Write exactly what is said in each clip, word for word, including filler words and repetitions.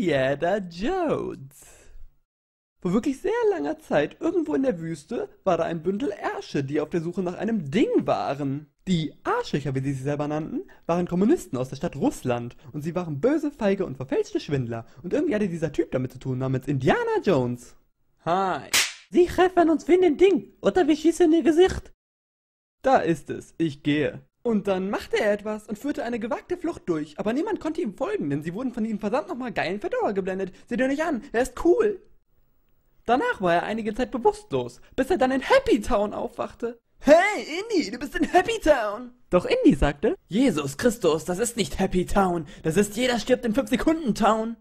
Indiana Jones. Vor wirklich sehr langer Zeit, irgendwo in der Wüste, war da ein Bündel Ärsche, die auf der Suche nach einem Ding waren. Die Arschlöcher, wie sie sich selber nannten, waren Kommunisten aus der Stadt Russland und sie waren böse, feige und verfälschte Schwindler. Und irgendwie hatte dieser Typ damit zu tun, namens Indiana Jones. Hi. Sie treffen uns für ein Ding, oder wir schießen in ihr Gesicht. Da ist es, ich gehe. Und dann machte er etwas und führte eine gewagte Flucht durch, aber niemand konnte ihm folgen, denn sie wurden von diesem verdammt nochmal geilen Fedora geblendet. Seht ihr nicht an, er ist cool. Danach war er einige Zeit bewusstlos, bis er dann in Happy Town aufwachte. Hey, Indy, du bist in Happy Town! Doch Indy sagte, Jesus Christus, das ist nicht Happy Town, das ist jeder stirbt in fünf Sekunden Town.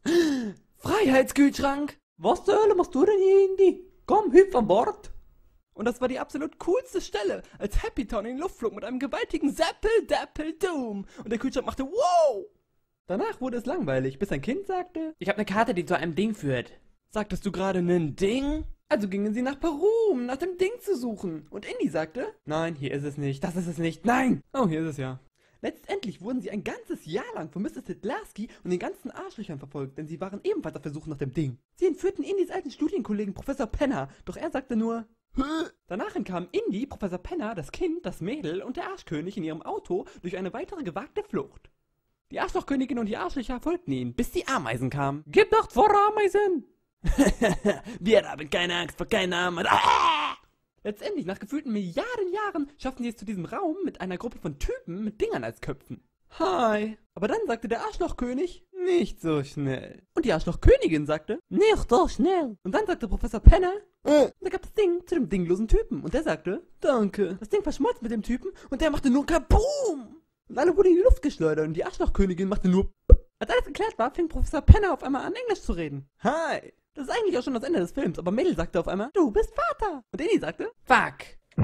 Freiheitskühlschrank! Was zur Hölle machst du denn hier, Indy? Komm, hüpf an Bord! Und das war die absolut coolste Stelle, als Happy Town in die Luft flog mit einem gewaltigen Zappel-Dappel-Doom und der Kühlschrank machte wow! Danach wurde es langweilig, bis ein Kind sagte, ich habe eine Karte, die zu einem Ding führt. Sagtest du gerade nen Ding? Also gingen sie nach Peru, um nach dem Ding zu suchen. Und Indy sagte, nein, hier ist es nicht, das ist es nicht, nein! Oh, hier ist es ja. Letztendlich wurden sie ein ganzes Jahr lang von Mister Sedlarski und den ganzen Arschlöchern verfolgt, denn sie waren ebenfalls auf der Suche nach dem Ding. Sie entführten Indys alten Studienkollegen Professor Penner, doch er sagte nur, Hä? Danach entkamen Indy, Professor Penner, das Kind, das Mädel und der Arschkönig in ihrem Auto durch eine weitere gewagte Flucht. Die Arschlochkönigin und die Arschlöcher folgten ihnen, bis die Ameisen kamen. Gib doch vor Ameisen! Wir haben keine Angst vor keinen Ameisen. Ah! Letztendlich, nach gefühlten Milliarden Jahren, schafften sie es zu diesem Raum mit einer Gruppe von Typen mit Dingern als Köpfen. Hi. Aber dann sagte der Arschlochkönig, nicht so schnell. Und die Arschlochkönigin sagte, nicht so schnell. Und dann sagte Professor Penner, äh. Und da gab das Ding zu dem dinglosen Typen. Und der sagte, danke. Das Ding verschmolz mit dem Typen und der machte nur Kaboom. Und alle wurden in die Luft geschleudert und die Arschlochkönigin machte nur Als alles geklärt war, fing Professor Penner auf einmal an, Englisch zu reden. Hi. Das ist eigentlich auch schon das Ende des Films, aber Mädel sagte auf einmal, du bist Vater. Und Indy sagte, fuck.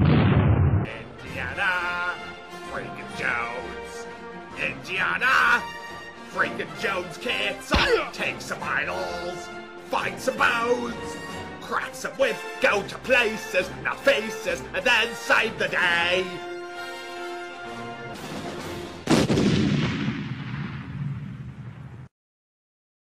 Indiana Freakin' Jones. Indiana Freakin' Jones kids. Take some idols, find some bones, crack some with, go to places, not faces, and then save the day.